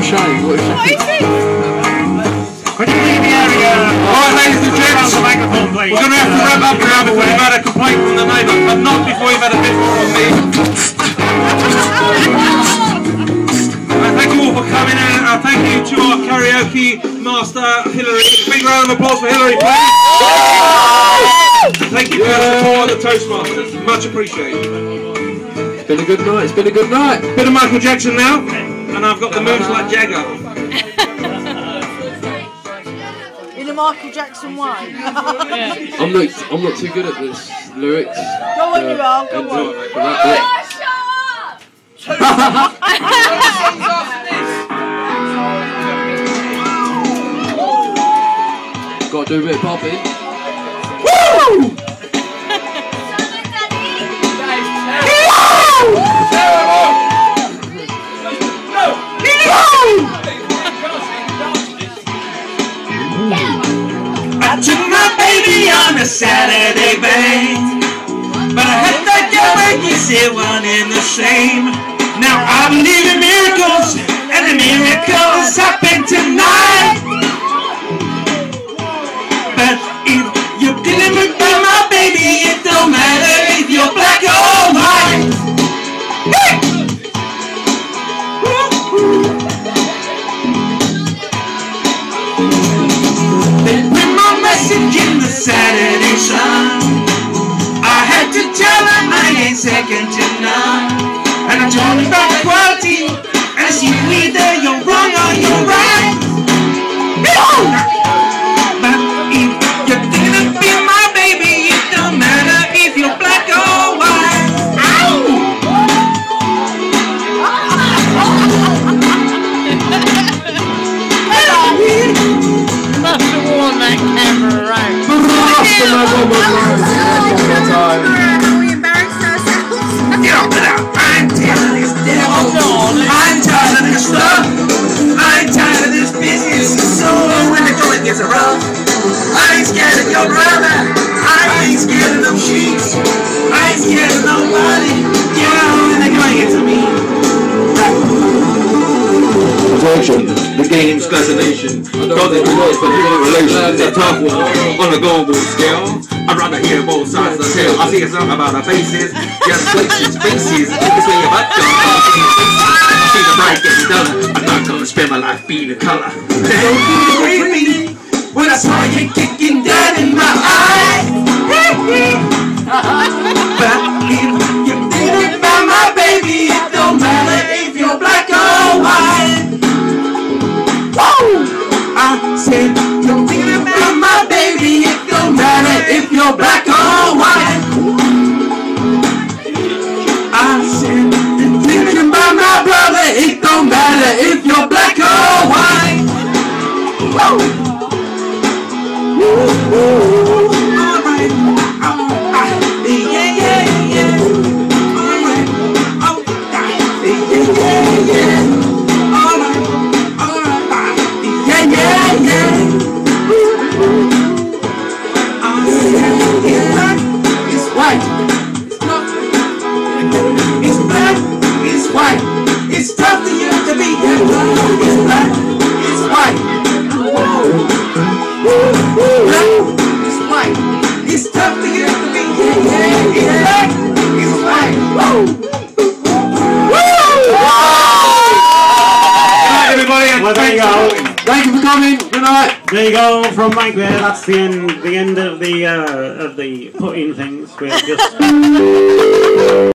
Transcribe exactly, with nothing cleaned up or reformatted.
a shame. What a shame. What is it? Could you leave the area? Alright, ladies and gents, the microphone, please. we're going to have to wrap up now because we've had a complaint from the neighbour, but not before we've had a bit more of me. Uh, thank you all for coming in. Uh, thank you to our karaoke master, Hillary. Big round of applause for Hillary, please. Thank you for the support of the Toastmasters. Much appreciated. It's been a good night. It's been a good night. Bit of Michael Jackson now, and I've got the moves like Jagger. In a Michael Jackson way. I'm not. I'm not too good at this lyrics. Go on, you are. Go on. Got to do a bit of popping. Woo! I took my baby on a Saturday, babe, but I had that girl like you said, one and the same. Now I believe in miracles, and the miracles happen tonight. But if you didn't remember my baby, it don't matter if you're black or white. They put my message in the Saturday Sun. I had to tell them I ain't second to none. And I told them about equality, and it's you either you're wrong or you're right. But if you didn't feel my baby, it don't matter if you're black or white. Must have worn that camera around. We embarrassed ourselves. Get up now! I'm tired of this devil. I'm tired of this stuff. I'm tired of this business. So when the going gets rough, I ain't scared of your brother. I ain't scared of them sheets. I ain't scared of nobody. You know when the going gets to me. The game's fascination, causing delays for human relations. A tough one on a global scale. I'd rather hear both sides of the tale. I see a song about our faces, just places, faces. It's way about I see the bright getting duller. I'm not gonna spend my life being a color. Don't agree with me when I saw you kicking down in my eye. But if you think about my baby, it don't matter if you're black or white. I said, you're thinking about my baby, it don't matter if you're black or white. I said, you're thinking about my brother, it don't matter if you're black or white. Alright, uh, yeah, yeah, yeah. Alright, oh, yeah, yeah, yeah. It's tough for you to be here. It's black, it's white. Black, it's white. It's tough for you to be here. It's black, it's white. Good night, everybody. And Well, there you go. Thank you for coming. Good night. There you go from Mike there. That's the end. The end of the uh, of the putting things. We're just.